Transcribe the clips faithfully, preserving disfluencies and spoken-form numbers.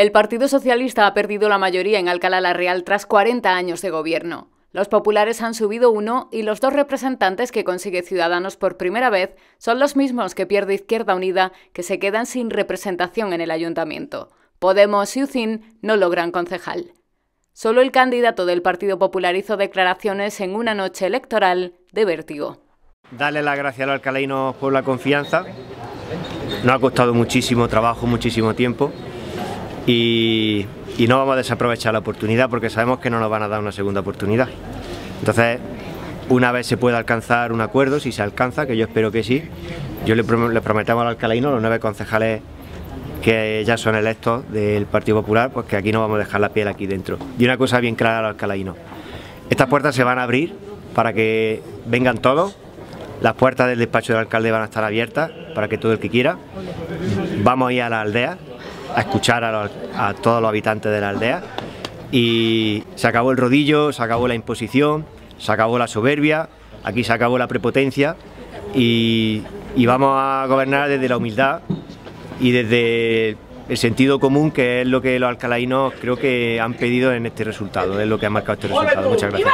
El Partido Socialista ha perdido la mayoría en Alcalá la Real tras cuarenta años de gobierno. Los populares han subido uno y los dos representantes que consigue Ciudadanos por primera vez son los mismos que pierde Izquierda Unida, que se quedan sin representación en el ayuntamiento. Podemos y U C I N no logran concejal. Solo el candidato del Partido Popular hizo declaraciones en una noche electoral de vértigo. Darle las gracias a los alcalainos por la confianza. Nos ha costado muchísimo trabajo, muchísimo tiempo y, y no vamos a desaprovechar la oportunidad porque sabemos que no nos van a dar una segunda oportunidad. Entonces, una vez se pueda alcanzar un acuerdo, si se alcanza, que yo espero que sí, yo le, prom le prometemos al alcalaino, los nueve concejales que ya son electos del Partido Popular, pues que aquí no vamos a dejar la piel aquí dentro. Y una cosa bien clara al alcalaino: estas puertas se van a abrir para que vengan todos. Las puertas del despacho del alcalde van a estar abiertas para que todo el que quiera. Vamos a ir a la aldea a escuchar a, los, a todos los habitantes de la aldea. Y se acabó el rodillo, se acabó la imposición, se acabó la soberbia, aquí se acabó la prepotencia y, y vamos a gobernar desde la humildad y desde el sentido común, que es lo que los alcalainos creo que han pedido en este resultado, es lo que ha marcado este resultado. Muchas gracias.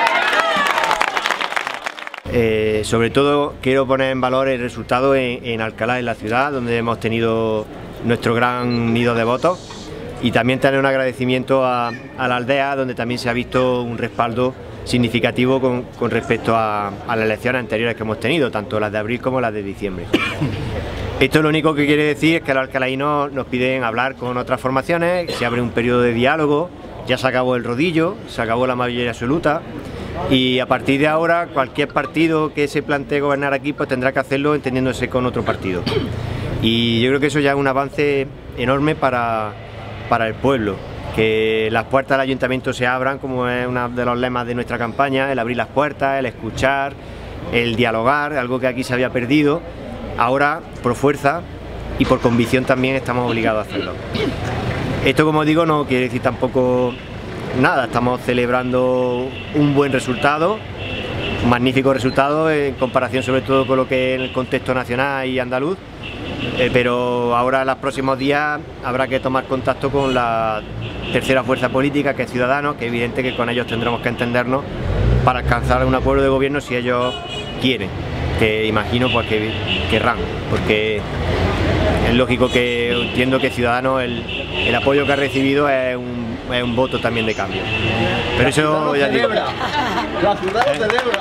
Eh, sobre todo quiero poner en valor el resultado en, en Alcalá, en la ciudad, donde hemos tenido nuestro gran nido de votos, y también tener un agradecimiento a, a la aldea, donde también se ha visto un respaldo significativo con, con respecto a, a las elecciones anteriores que hemos tenido, tanto las de abril como las de diciembre. Esto lo único que quiere decir es que los alcalainos nos piden hablar con otras formaciones, se abre un periodo de diálogo, ya se acabó el rodillo, se acabó la mayoría absoluta. Y a partir de ahora cualquier partido que se plantee gobernar aquí pues tendrá que hacerlo entendiéndose con otro partido. Y yo creo que eso ya es un avance enorme para, para el pueblo, que las puertas del ayuntamiento se abran, como es uno de los lemas de nuestra campaña, el abrir las puertas, el escuchar, el dialogar, algo que aquí se había perdido. Ahora, por fuerza y por convicción también estamos obligados a hacerlo. Esto, como digo, no quiere decir tampoco nada, estamos celebrando un buen resultado, un magnífico resultado en comparación sobre todo con lo que es el contexto nacional y andaluz, eh, pero ahora en los próximos días habrá que tomar contacto con la tercera fuerza política, que es Ciudadanos, que es evidente que con ellos tendremos que entendernos para alcanzar un acuerdo de gobierno si ellos quieren, que imagino pues que querrán, porque es lógico que entiendo que Ciudadanos el, el apoyo que ha recibido es un es un voto también de cambio. Pero eso ya digo. La ciudad lo celebra.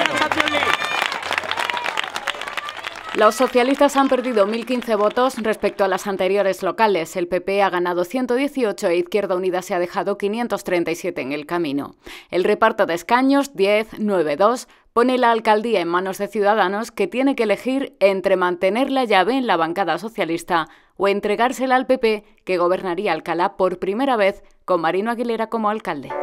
Los socialistas han perdido mil quince votos respecto a las anteriores locales. El P P ha ganado ciento dieciocho e Izquierda Unida se ha dejado quinientos treinta y siete en el camino. El reparto de escaños, diez, nueve, dos, pone la alcaldía en manos de Ciudadanos, que tiene que elegir entre mantener la llave en la bancada socialista o entregársela al P P, que gobernaría Alcalá por primera vez con Marino Aguilera como alcalde.